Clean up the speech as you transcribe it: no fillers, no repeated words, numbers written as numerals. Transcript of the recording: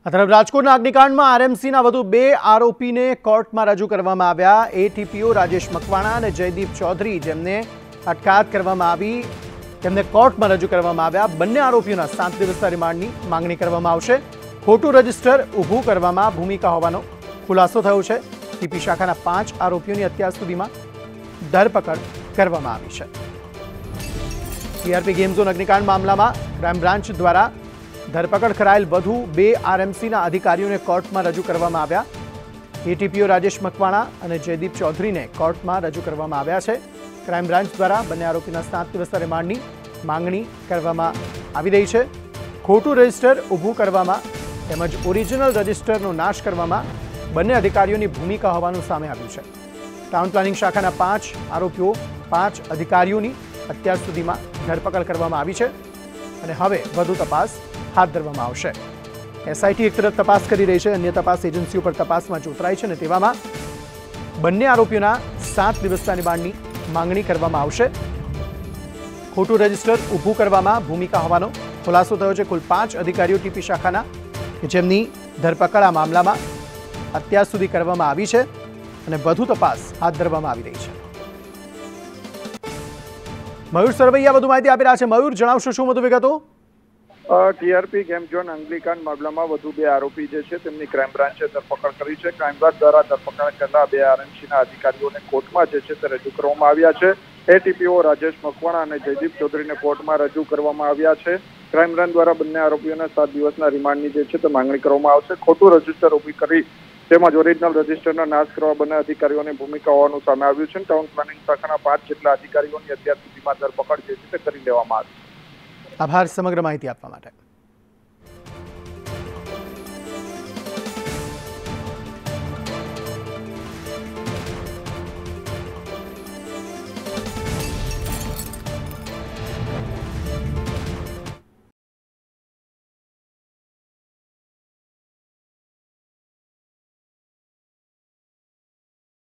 આ તરફ રાજકોટના અગ્નિકાંડમાં આરએમસીના વધુ 2 આરોપીને કોર્ટમાં રજૂ કરવામાં આવ્યા। એટીપીઓ રાજેશ મકવાણા અને જયદીપ ચૌધરી જેમને અટકાયત કરવામાં આવી તેમને કોર્ટમાં રજૂ કરવામાં આવ્યા। બંને આરોપીઓના 7 દિવસના રિમાન્ડની માંગણી કરવામાં આવશે। ખોટું રજિસ્ટર ઊભું કરવામાં ભૂમિકા હોવાનો ખુલાસો થયો છે। ટીપી શાખાના 5 આરોપીઓની અત્યાર સુધીમાં ધરપકડ કરવામાં આવી છે। ટીઆરપી ગેમ ઝોન અગ્નિકાંડ મામલામાં ક્રાઇમ બ્રાન્ચ દ્વારા ધરપકડ કરાયેલ વધુ 2 આરએમસીના અધિકારીઓને કોર્ટમાં રજૂ કરવામાં આવ્યા। એટીપીઓ રાજેશ મકવાણા અને જયદીપ ચૌધરીને કોર્ટમાં રજૂ કરવામાં આવ્યા છે। ક્રાઇમ બ્રાન્ચ દ્વારા બંને આરોપીના 7 દિવસના રિમાન્ડની માંગણી કરવામાં આવી રહી છે। ખોટું રજિસ્ટર ઊભું કરવામાં તેમજ ઓરિજિનલ રજિસ્ટરનો નાશ કરવામાં બંને અધિકારીઓની ભૂમિકા હોવાનું સામે આવ્યું છે। ટાઉન પ્લાનિંગ શાખાના 5 આરોપીઓ 5 અધિકારીઓની અત્યાર સુધીમાં ધરપકડ કરવામાં આવી છે અને હવે વધુ તપાસ હાથ ધરવામાં આવશે। એસઆઈટી એક તરફ તપાસ કરી રહી છે, અન્ય તપાસ એજન્સીઓ પર તપાસમાં જોતરાઈ છે અને તેવામાં બંને આરોપીઓના 7 દિવસના રિમાન્ડની માંગણી કરવામાં આવશે। ખોટું રજિસ્ટર ઊભું કરવામાં ભૂમિકા હોવાનો ખુલાસો થયો છે। કુલ 5 અધિકારીઓ ટીપી શાખાના કે જેમની ધરપકડ આ મામલામાં અત્યાર સુધી કરવામાં આવી છે અને વધુ તપાસ હાથ ધરવામાં આવી રહી છે। મયુર સરવૈયા વધુ માહિતી આપી રહ્યા છે। મયુર, જણાવશો શું વધુ વિગતો? ટીઆરપી ગેમ ઝોન અગ્નિકાંડ મામલામાં વધુ 2 આરોપી જે છે તેમની ક્રાઇમ બ્રાન્ચે ધરપકડ કરી છે। ક્રાઇમ બ્રાન્ચ દ્વારા ધરપકડ કરેલા 2 આરએમસીના અધિકારીઓને કોર્ટમાં જે છે તે રજૂ કરવામાં આવ્યા છે। એટીપીઓ રાજેશ મકવાણા અને જયદીપ ચૌધરીને કોર્ટમાં રજૂ કરવામાં આવ્યા છે। ક્રાઇમ બ્રાન્ચ દ્વારા બંને આરોપીઓને 7 દિવસના રિમાન્ડની જે છે તે માંગણી કરવામાં આવશે। ખોટું રજિસ્ટર ઊભી કરી તેમજ ઓરિજિનલ રજિસ્ટરનો નાશ કરવા બંને અધિકારીઓની ભૂમિકા હોવાનું સામે આવ્યું છે। ટાઉન પ્લાનિંગ શાખાના 5 જેટલા અધિકારીઓની અત્યાર સુધીમાં ધરપકડ જે છે તે કરી લેવામાં આવી છે। આભાર સમગ્ર માહિતી આપવા માટે।